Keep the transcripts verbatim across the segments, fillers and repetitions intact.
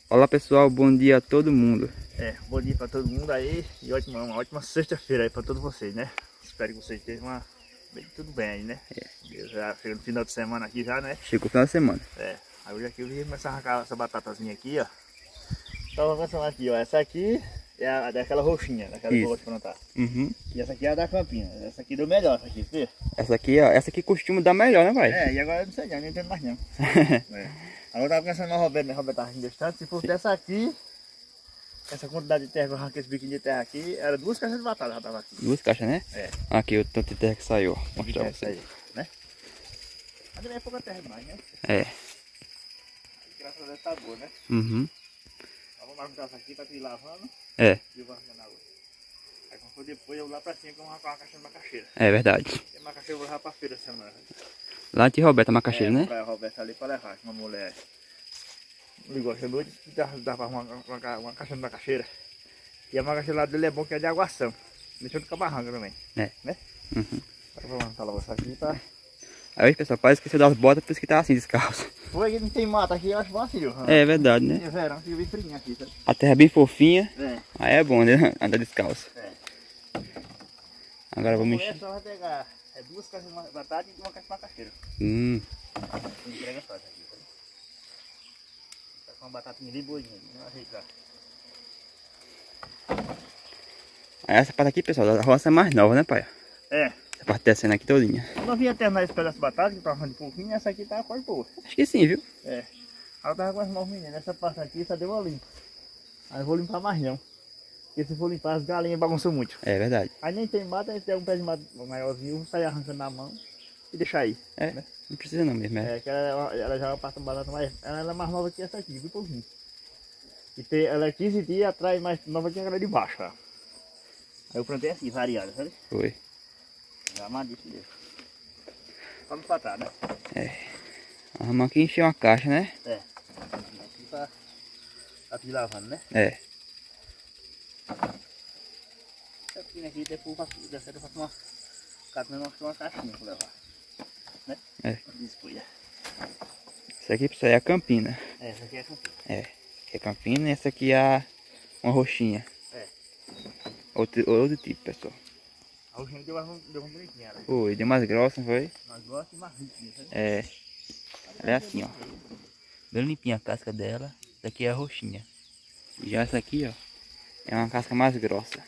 Olá pessoal, bom dia a todo mundo. É, bom dia pra todo mundo aí e ótima, uma ótima sexta-feira aí pra todos vocês, né? Espero que vocês estejam uma, bem, tudo bem aí, né? É. Já chega no final de semana aqui já, né? Chegou o final de semana. É, aí hoje aqui eu vim começar a arrancar essa batatazinha aqui, ó. Então vamos começar aqui, ó. Essa aqui é a daquela roxinha, daquela que eu vou te plantar. Uhum. E essa aqui é a da Campina. Essa aqui deu melhor, essa aqui, viu? Essa aqui, ó, essa aqui costuma dar melhor, né, pai? É, e agora eu não sei não, não entendo mais não. É. Agora eu tava pensando na Roberta, né? Roberta tava distante. Se fosse dessa aqui, essa quantidade de terra que eu arranquei esse biquinho de terra aqui, era duas caixas de batata já tava aqui. Duas caixas, né? É. Aqui o tanto de terra que saiu, ó. Vou mostrar pra Essa vocês. aí, né? Mas também é pouca terra demais, né? É. Aí, graças a Deus tá boa, né? Uhum. Então, vamos arrancar essa aqui pra ir lavando. É. E eu vou arrancando a outra. Aí quando for depois eu vou lá pra cima que eu vou arrancar uma caixa de macaxeira. É verdade. E a macaxeira eu vou levar pra feira essa semana. Lá de Roberta Macaxeira, é, né? Pra Roberta ali pra levar, uma mulher ligou essa noite e dá, dá pra uma, uma, uma caixa de macaxeira. E a macaxeira lá dele é bom que é de aguação. Deixa eu ficar barranca também. É. Né? Uhum. Agora vamos arrancar logo essa aqui, tá? Aí pessoal, parece que esqueceu das botas, por isso que tá assim, descalço. Foi que não tem mata aqui, eu acho vazio. É verdade, né? É verão, fica bem frinho aqui, sabe? A terra é bem fofinha. É. Aí é bom, né? Andar descalço. É. Agora vamos A mulher encher. só vai pegar é, duas caixas de batata e uma caixa de macaxeira. Hum. Entrega só essa aqui, tá? Tá com uma batatinha bem boinha, vamos ajeitar. Aí essa parte aqui, pessoal, da roça é mais nova, né, pai? É. Essa parte descendo aqui todinha. Eu não vinha terminar esse pedaço de batata, que tava de pouquinho, essa aqui tá quase boa. Acho que sim, viu? É. Aí eu tava com as mãos meninas, essa parte aqui só deu uma limpa. Aí eu vou limpar mais não. Porque se for limpar as galinhas bagunçam muito. É verdade. Aí nem tem mata, aí tem um pé de mata maiorzinho, eu vou sair arrancando na mão e deixar aí. É, né? Não precisa não mesmo, é. É, que ela, ela já é uma parte de batata mais. Ela é mais nova que essa aqui, viu pouquinho. E tem, ela é quinze dias atrás mais nova que aquela de baixo, ó. Aí eu plantei assim, variada, sabe? Foi. Já amadíssimo dele. Vamos empatar, né? É. Vamos aqui encher uma caixa, né? É. Aqui pra, pra ir lavando, né? É. Aqui, aqui depois eu faço, eu faço uma, catando uma caixinha pra levar. Né? É. Descuida. Essa aqui pessoal, é a Campina. É, essa aqui é a Campina. É. Essa é a Campina e essa aqui é a... uma roxinha. É. Outro, outro tipo, pessoal. A roxinha deu uma, deu uma bonitinha, né? Foi, deu mais grossa, não foi? Mas gosta e mais riquinha, sabe? É. Ela é assim, ó. Bem limpinha a casca dela. Essa aqui é a roxinha. E já essa aqui, ó, é uma casca mais grossa.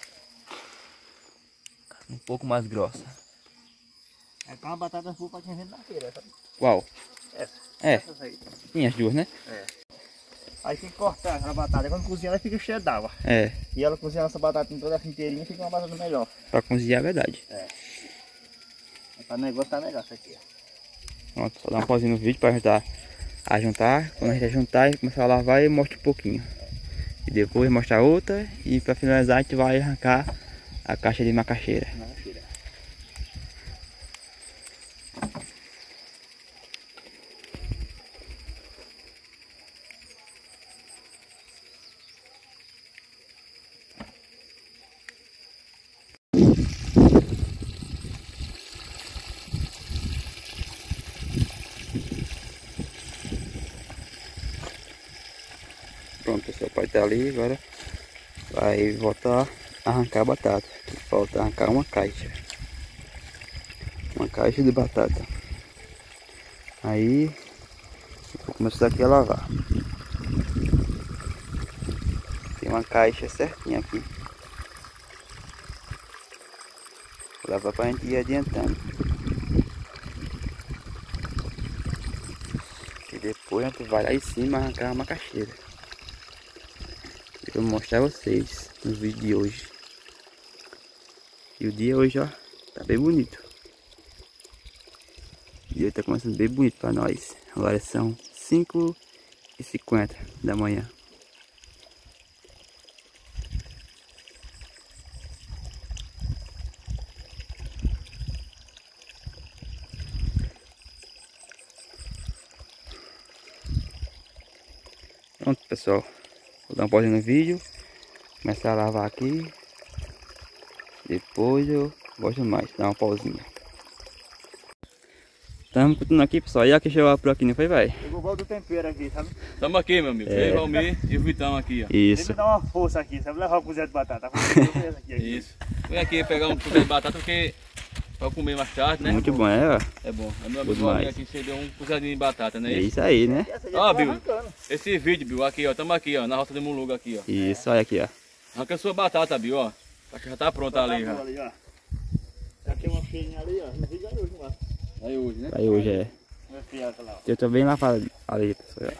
Casca um pouco mais grossa. É tá uma batata boa pra quem vende na feira, sabe? Qual? Essa. É. Essas aí. Sim, as duas, né? É. Aí tem que cortar aquela batata. Quando cozinha ela fica cheia d'água. É. E ela cozinha essa batata toda essa inteirinha fica uma batata melhor. Pra cozinhar é verdade. É. Pra negócio tá melhor isso aqui, ó. Pronto, só dar uma pausinha no vídeo para ajudar a juntar. Quando a gente juntar e começar a lavar, eu mostro um pouquinho. E depois mostrar outra. E para finalizar a gente vai arrancar a caixa de macaxeira. Macaxeira. Pronto pessoal, o pai tá ali, agora vai voltar a arrancar a batata. Falta arrancar uma caixa. Uma caixa de batata. Aí vou começar aqui a lavar. Tem uma caixa certinha aqui. Vou lavar pra gente ir adiantando. E depois a gente vai lá em cima arrancar a macaxeira. Eu vou mostrar a vocês no vídeo de hoje. E o dia hoje, ó, tá bem bonito. O dia tá começando bem bonito pra nós. Agora são cinco e cinquenta da manhã. Pronto pessoal, vou dar uma pausa no vídeo, começar a lavar aqui, depois eu gosto mais, dar uma pausinha. Estamos continuando aqui, pessoal. E aqui chegou por aqui, não foi, vai? Eu vou voltar o tempero aqui, sabe? Tamo aqui, meu amigo. É. Eu, Valmir e o Vitão aqui, ó. Isso. Tem que dar uma força aqui, sabe? Levar o cozinho de batata. Aqui, aqui. Isso. Vem aqui pegar um cozido de batata porque pra comer mais tarde, né? Muito bom, é, ó. É bom. A meu Bom amigo Valmir demais. aqui cedeu um cozidinho de batata, né? É isso aí, né? Ó, Bill, esse vídeo, Bill, aqui, ó. Tamo aqui, ó, na roça de Muluga aqui, ó. Isso, olha aqui, ó. Arranca a sua batata, Bill, ó. Já tá pronta ali, já. Ali, ó. Já tem uma feinha ali, ó. Não vi já hoje, não é? Aí hoje, né? Aí hoje é. Vai friar aquela, ó. Eu tô bem lavado ali, pessoal.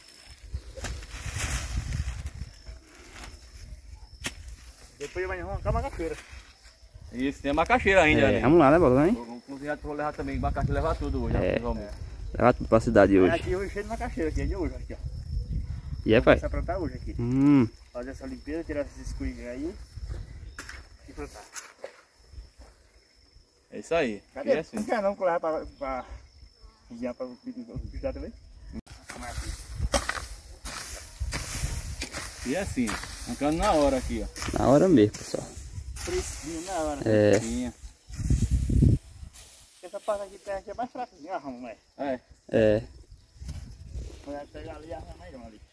Depois vai arrancar uma macaxeira. Isso, tem a macaxeira ainda, É, né? vamos lá, né, Bola, hein? Vamos cozinhar, vou levar também macaxeira, levar tudo hoje, É. ó, Valmir. Levar tudo pra cidade Aí hoje. aqui eu enchei de macaxeira aqui, é de hoje, aqui, ó. E é, pai? Começar a plantar hoje aqui. Hum, Fazer essa limpeza, tirar esses escurinhos aí e plantar. É isso aí. Cadê? E é assim. Não quer não colar pra, pra cozinhar pra os bichos dar também? E é assim, arrancando na hora aqui, ó. na hora mesmo, pessoal. Fresquinho na hora. É, Sim. Essa parte aqui terra aqui é mais fraquinha, arruma, mas. É. é. Vai pegar ali e arruma melhor ali.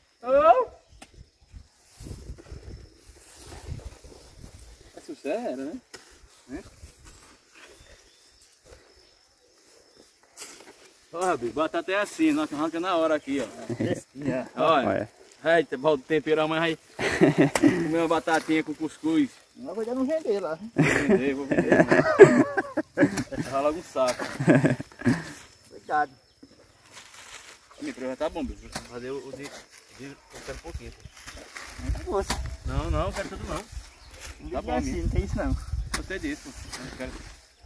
É sucesso, né? Né? Ó, Bill, batata é assim, nós arranca na hora aqui, ó. Fresquinha. Olha. Olha. Aí, volta o tempero, amanhã vai comer uma batatinha com cuscuz. Não vou já não vender lá. Vou vender, vou vender. Vai logo um saco. Cuidado. Me já tá bom, bicho. Vou fazer o de... de eu quero um pouquinho. Muita força. Não, não, quero tudo não. Não Tá tá bom, assim, amigo. não tem isso não. Gostei disso. Eu quero...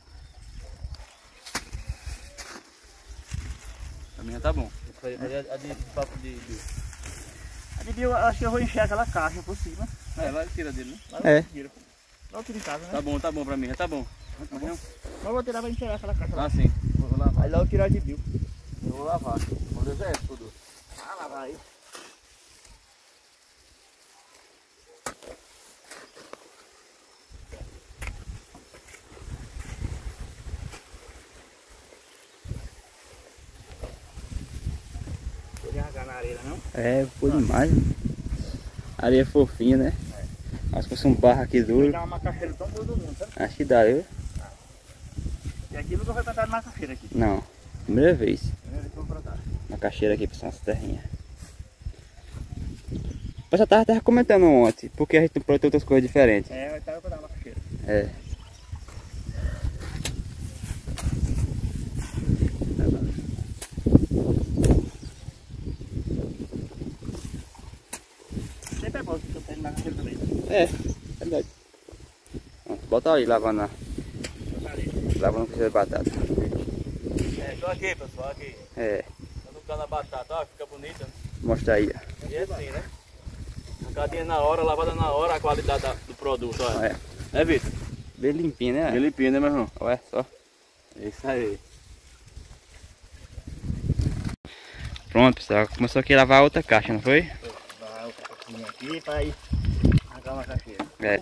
Pra mim já tá bom. Vou fazer a de papo de... de... A de Bill, eu acho que eu vou encher aquela caixa por cima. É, lá tira dele, né? Lá É. eu tiro. Lá eu tiro em casa, né? Tá bom, tá bom pra mim, já tá bom. Tá bom. Mas eu vou tirar pra encher aquela caixa lá. Ah, sim. Vou lavar. Aí lá eu tirar de Bill. Eu vou lavar. Vou desenhar tudo. Ah, lá vai. Vou arrancar na areia, não? É, foi demais. Areia fofinha, né? Acho que fosse um barro aqui Vou duro. dar uma macaxeira tão boa do mundo, sabe? Acho que dá, viu? E aqui nunca foi plantado macaxeira aqui. Não, primeira vez. Primeiro que eu vou plantar. Uma caixeira aqui pra essa terrinha. O pessoal tava até comentando ontem, porque a gente não planta outras coisas diferentes. É, vai estar pra dar macaxeira. É. Sempre é bom que eu tenho macaxeira também. É, verdade. Pronto, bota ali, lavando, a- Botar ali. lavando com de batata. É, tô aqui, pessoal, aqui. É, Tá no cano a batata, ó, fica bonita. mostra aí, ó. E é assim, né? Arrancadinha na hora, lavada na hora, a qualidade da- do produto, olha. Olha, É, Vitor? bem limpinho, né? Bem limpinho, né, meu irmão? Olha só. É isso aí. Pronto, pessoal. Começou aqui a lavar a outra caixa, não foi? Vai o cacaquinho aqui pra ir arrancar uma macaxeira. É.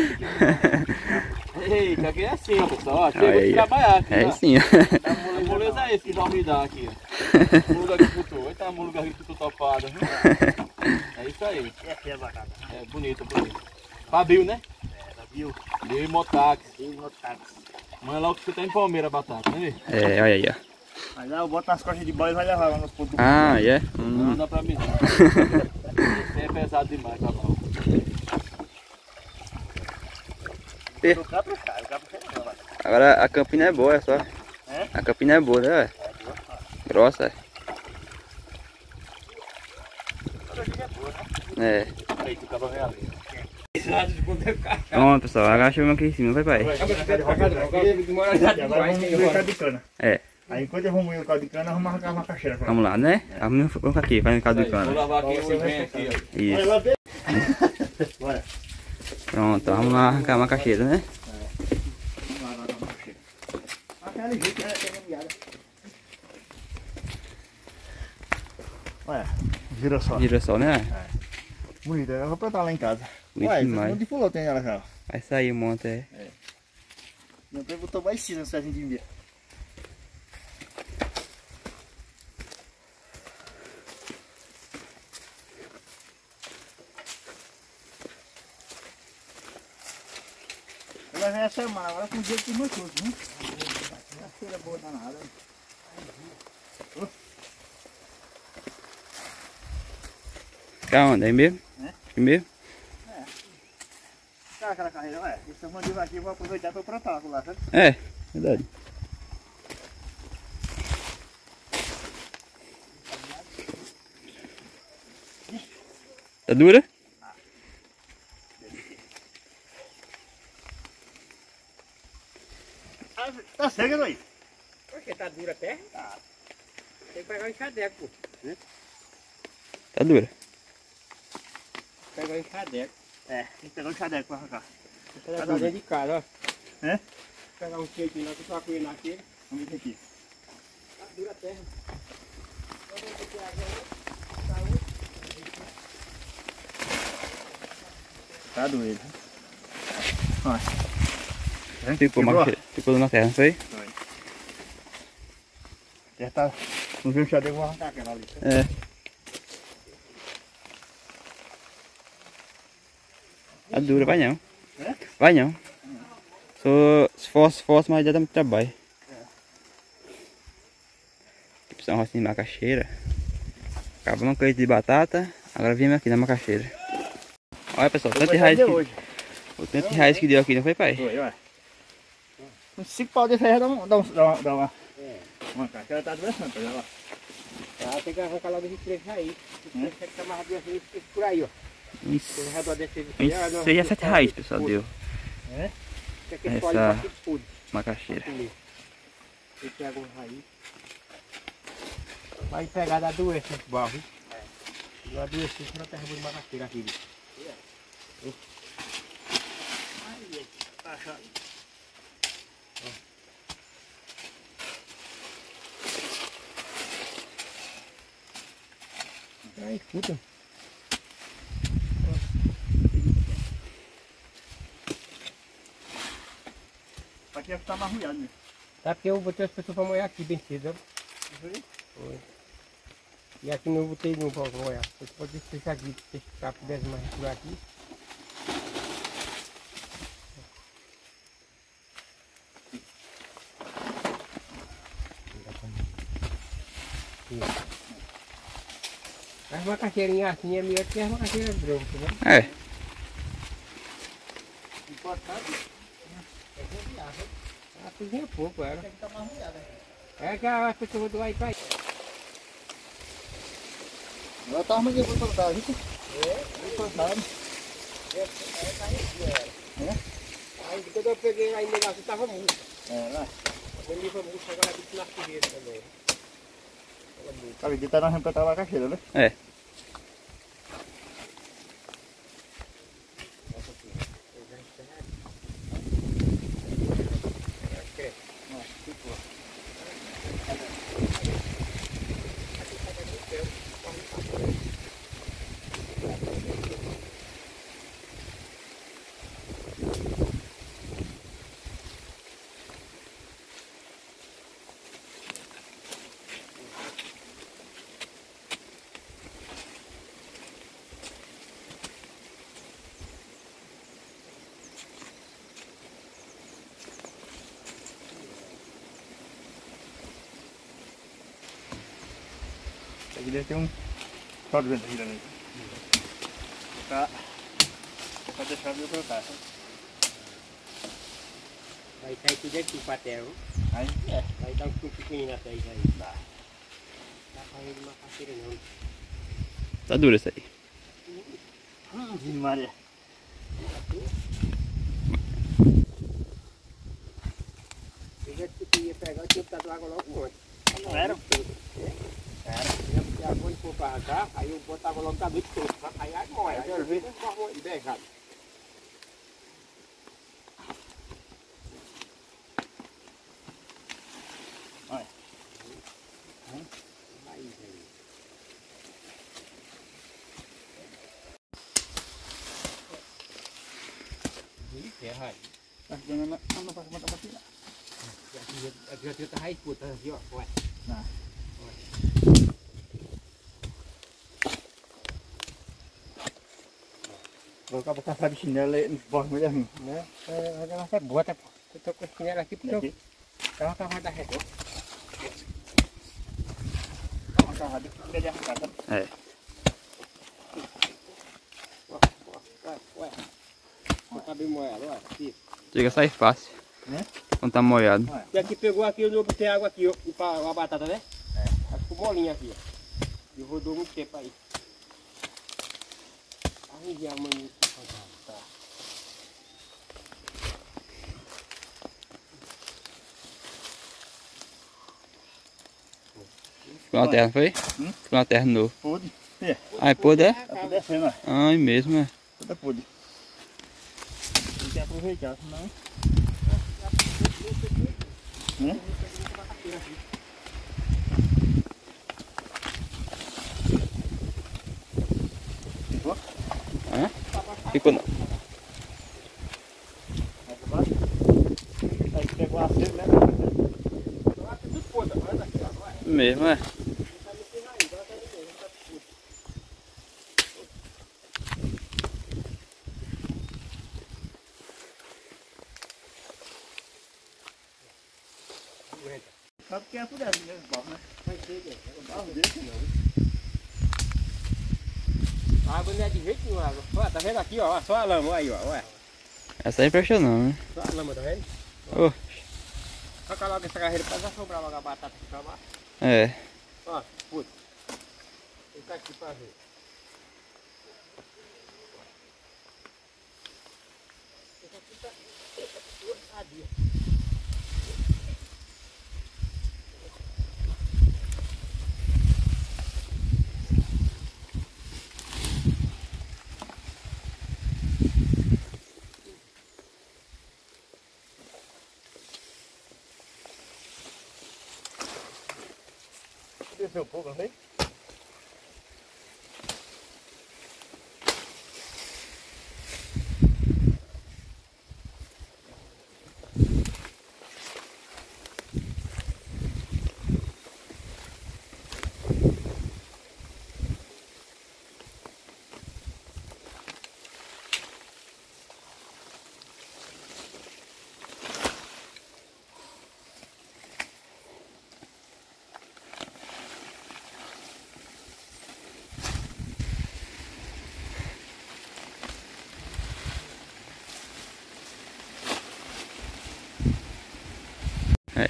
Eita, aqui é assim, ó, pessoal. Ó, Olha chega aí, de ó. trabalhar aqui, É ó. sim, ó. A moleza é esse que vai me dar aqui, ó. Muluga agricultor. Eita, a muluga agricultor topada, viu? É isso aí. E aqui é a batata. É bonito, bonito. Fabil, né? É, da Bill. Bill e Motax. Bill Motax. Mãe logo que você tá em Palmeira a batata, né, Vitor? É, olha aí, ó. Aí lá eu boto nas costas de bola e vai levar lá nos pontos do Ah, é? Não, Hum. não dá pra mim não. Isso aí é pesado demais, tá bom. O capro sai, o capro sai não, vai. Agora a campina é boa, é só. É? A campina é boa, né? Grossa, é. Toda vida é boa, né? É. Aí, que o cabra vem ali. Pronto, pessoal. Agora aqui em cima, vai, pai. E agora vamos moer o caldo de cana. É. Aí enquanto eu vou moer o caldo de cana, vamos arrancar a macaxeira. Vamos lá, né? Vamos vamos aqui, fazendo caldo de Vou cana. lavar aqui o vem aqui, ó. Olha Isso. lá, vê. Bora. Pronto, vamos lá arrancar a macaxeira, né? Vamos lá arrancar a macaxeira. Aquela jeito é engameada. Olha, vira só. Girassol, né? Bonita, eu vou plantar lá em casa. Bonito Ué, demais. um monte de fulô tem ela já. Vai sair um monte, é. Meu pai botou mais cinza no pezinho de milho. vai ver a semana, agora com o dia que muito tudo, né? A feira boa danada. Fica onde? Aí mesmo? É? Aqui mesmo? É. Cara, aquela carreira, ué. Esse mandíbula aqui eu vou aproveitar para plantar lá, sabe? É, verdade. Tá dura? Ah, tá seca, Luiz? Porque tá dura até? Tá. Tem que pegar o enxadeco, pô. Tá dura. Pegar o enxadeco. É, tem que pegar o chadeco para arrancar. Vou pegar dentro de casa, ó. É? Pegar um queijo lá que eu tô com ele naquele. Vamos ver aqui. Tá dura a terra. Tá doido. Olha. Ficou, Quebrou? macaxeira. Ficou na terra, não foi? Foi. Já tá. Não viu o chadeco, vou arrancar aquela ali. É. Tá dura, vai não. É? Vai não. Só, se fosse, fosse, mas já dá muito trabalho. Tipo, são rocinha de macaxeira. Acabamos com de batata. Agora viemos aqui na macaxeira. Olha pessoal, tanto de raiz que, hoje. o tanto de raiz que deu aqui, não foi, pai? Foi, ué. Uns cinco pau desse aí já dá, um, dá, um, dá, uma, dá uma. É. Uma caixeira tá adversária, olha lá. Ah, tem que arrancar logo de três raiz. Tem que tomar uma duas vezes por aí, ó. Isso. Tem um redor desse aqui. Isso seja sete raiz, pessoal, deu. É? Essa macaxeira. Você pega um raiz. Vai pegar da doença esse barro, viu? É. Da doença, você não terra de macaxeira aqui, viu? Aí, tá achado. Aí, escuta. Aqui tá marrulhado mesmo. Tá porque eu botei as pessoas pra molhar aqui bem cedo, ó. Foi? Foi. E aqui não botei não pra molhar. Você pode deixar aqui, se ficar pudesse mais por aqui. As macaxeirinhas assim é melhor que as macaxeiras brancas, né? É. Importante. A cozinha é pouco, ela. Tem que estar marrulhada. É que as pessoas do aí pra aí. Agora tá arrumando pra plantar, viu? É, plantado. É, tá aí, aí quando eu peguei lá em negócio, tava murcho. É, lá. Quando ele foi murcho, agora aqui na fogueira também. Tá vendo? Tá na rampa da caixeira, né? É. Aqui deve ter um. Só de vento aqui também. Tá. Pra deixar eu plantar. Vai sair tudo aqui pra terra, viu? Aí é. Vai dar um pouco pequenininho até aí. Dá. Dá pra ir de macaxeira não. Tá dura essa aí. Hum, Maria. Eu já disse que ia pegar, eu tinha que dar água logo antes. Não era? Era. Eu ia pôr for pra arrancar, aí eu botava logo cabelo todo. Aí aí morre. Aí eu vi transformou em beijado. Olha. Aí, velho. Isso é raiz. Tá ficando na. Não, não passa pra tirar. Aqui já tem outra raiz puta aqui, ó. Olha. Não. Colocar pra caçar de chinelo aí nos bordos meio assim. Né? Ela até bota, pô. Eu tô com esse chinelo aqui porque eu Aqui. tava cavada da redonda. Uma carrada que fica de arrancar, tá? É. Ué, ué. Tá bem moelo, ué. Aqui. Chega a sair fácil. Né? Quando tá molhado. E aqui pegou aqui, eu botei água aqui, ó, pra a batata, né? É. Ficou molinha aqui, ó. E rodou muito tempo aí. Aí a mãe. Tá. Ficou uma terra, não foi? Hum? Ficou uma terra de novo. Pude. É, Ah, é podre, é? tá tudo descendo, ó. Ai, mesmo, é. Tudo é pude. Tem que aproveitar, senão... Né? Ficou? Hã? Ficou não. Vai pra baixo. Aí pegou a seca, né? Mesmo, é. Sabe que é tudo assim, né? Barro, né? Vai ser, né? O barro desse não. A água não é de jeito nenhum, a água. Ó, tá vendo aqui, ó, só a lama, aí, ó, ué. Essa aí é impressionante, né? Só a lama, tá vendo? Oh, Toca logo essa carreira pra já sobrar logo a batata aqui pra baixo. é. Ó, puta. Vem cá aqui pra ver. Esse aqui tá... sadia. Desceu um pouco, não sei? É.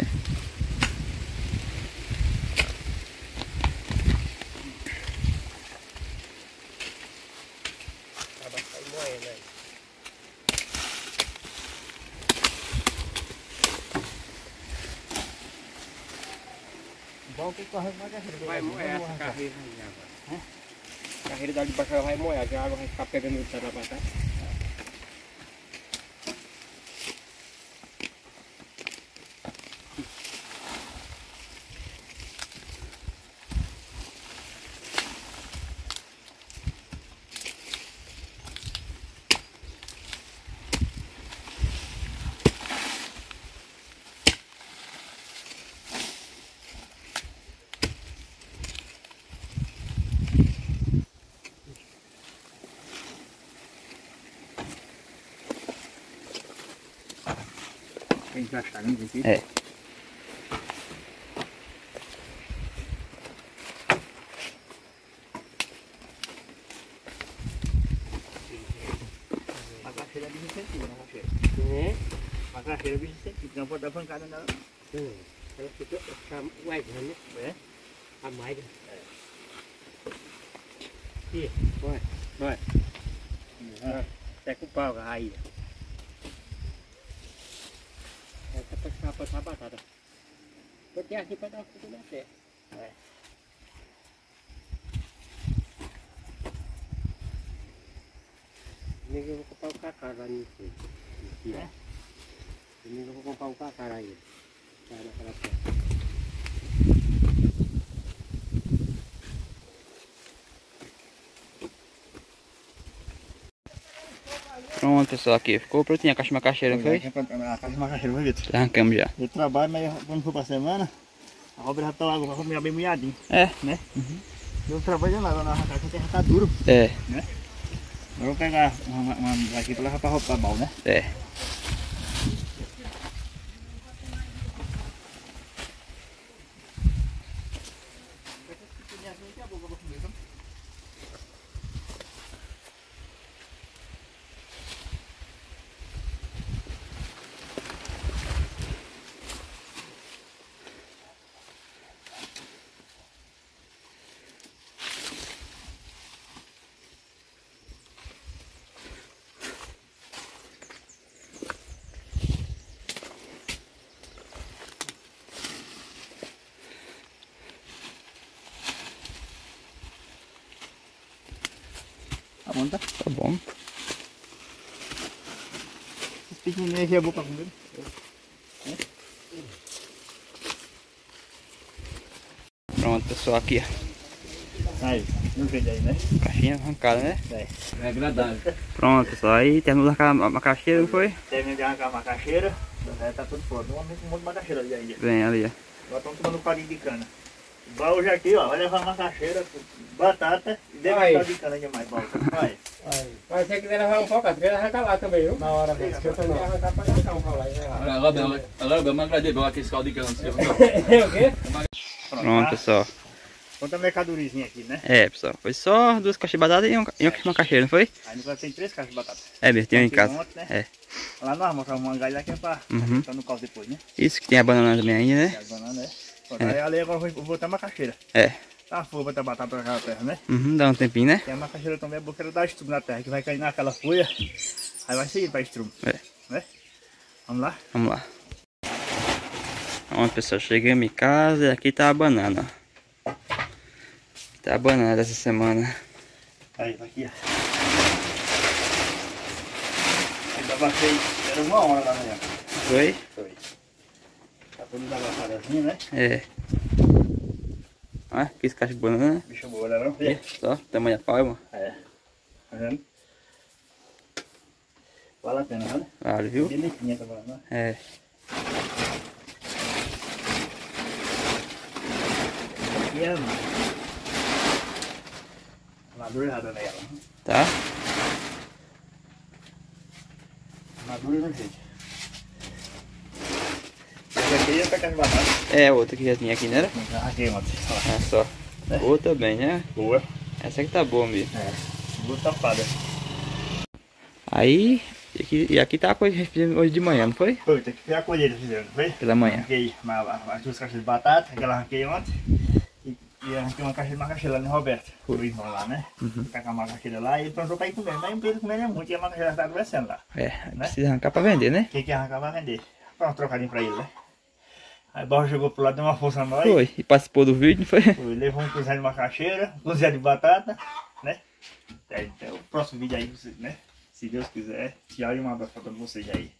Vai sair moendo aí. Bom que corre mais a carreira. Vai moer essa carreira aí agora. A carreira dali de baixo ela vai moer, que a água vai ficar pegando no na batata. Tem que achar, né? Aqui. É. A carreira é de vinte centímetros, né, carreira? É? A carreira é de vinte centímetros, não pode dar pancada nela. Hum. Ela ficou ficar mais grande, né? É? A mais. Aqui, olha, olha. Ah, Até com o pau, a raiz. Essa pra ficar pra a batata. Botei aqui pra dar tudo na terra. É. Domingo eu vou comprar o cacá lá no fundo. Aqui, ó. Domingo eu vou comprar o cacá aí. Vai naquela terra. Pronto, pessoal, aqui. Ficou prontinha a caixa de macaxeira, não foi? A caixa de macaxeira, vai ver. Arrancamos já. Eu trabalho, mas quando for pra semana, a obra já tá lá, vai comer bem molhadinho. É. Né? Eu trabalho lá, lá na caixa, a terra tá duro. É. Eu vou pegar uma, uma aqui pra levar pra roupa bal, né? É. Tá bom, tá? Tá bom. Esses pequenininhos aqui é bom pra comer. Pronto, pessoal, aqui, ó. Aí, não vende aí, né? Caixinha arrancada, né? É. É agradável. Pronto, pessoal. Aí terminou de arrancar a macaxeira, não foi? Termina de arrancar a macaxeira. É, tá tudo pronto. Normalmente um monte de macaxeira ali ainda. Vem ali, ó. Agora estamos tomando um carinho de cana. Vai hoje aqui, ó. Vai levar macaxeira, batata e deve Vai. estar de cana demais. Vai. Vai. Mas se você quiser levar um pouco, você quer arrancar lá também, viu? Na hora mesmo, que eu também arrancar pra arrancar um pau lá e vai lá. Agora, agora, agora, vamos agradecer aqui esse caldo de cana. É o quê? Pronto, tá? pessoal. Conta a mercadoriazinha aqui, né? É, pessoal. Foi só duas caixas de batata e, um, e uma macaxeira, não foi? Aí no caso tem três caixas de batata. É, mesmo, tem um em Aqui casa. ontem, né? É. Lá nós mostramos uma galha aqui pra Uhum. tá no caldo depois, né? Isso que tem a banana também ainda, E né? as bananas, né? Pronto, aí ali agora eu vou botar a macaxeira. É. Tá, vou botar batata pra aquela terra, né? Uhum, dá um tempinho, né? E a macaxeira também é boa que ela dá estrume na terra, que vai cair naquela folha. Aí vai seguir pra estrume. É. Né? Vamos lá? Vamos lá. Pronto, pessoal. Chegamos em casa e aqui tá a banana, ó. Tá a banana dessa semana. Aí, tá aqui, ó. Ainda batei, era uma hora da manhã. Foi? Foi. Tá tudo lavadazinho, né? É. Olha, aqui esse caixa de banana. Bicho boa, né? Não? Aqui, só, tamanho da palma. É. Tá vendo? Vale a pena, né? Vale, viu? Belezinha tá falando, né? É. Aqui é madura errada nela. Tá? Madura no jeito. Essa aqui ia pegar de batata. É, outra que já tinha aqui, né? Aqui, ontem. É só. Outra bem, né? Boa. Essa aqui tá boa mesmo. É. Boa tapada. Aí, e aqui, e aqui tá a coisa que a gente fez hoje de manhã, não foi? Foi, tem que ver a colheita fizendo, não foi? Pela manhã. Arranquei uma- as duas caixas de batata, aquela arranquei ontem. E, e arranquei uma caixa de macaxeira lá no Roberto. Foi o irmão lá, né? Uhum. Tá com a macaxeira lá e ele plantou pra ir comendo. Mas ele comendo é muito e a macaxeira tá adoecendo lá. É, Né? precisa arrancar pra vender, né? Quem quer arrancar vai vender. Pronto, trocadinho pra ele, né? Aí o Barro jogou pro lado, deu uma força a nós. Foi. E participou do vídeo, não foi? Foi, levou um cozinho de macaxeira, um cozinho de batata, né? Até, até o próximo vídeo aí, né? Se Deus quiser. Tchau e um abraço pra todos vocês aí.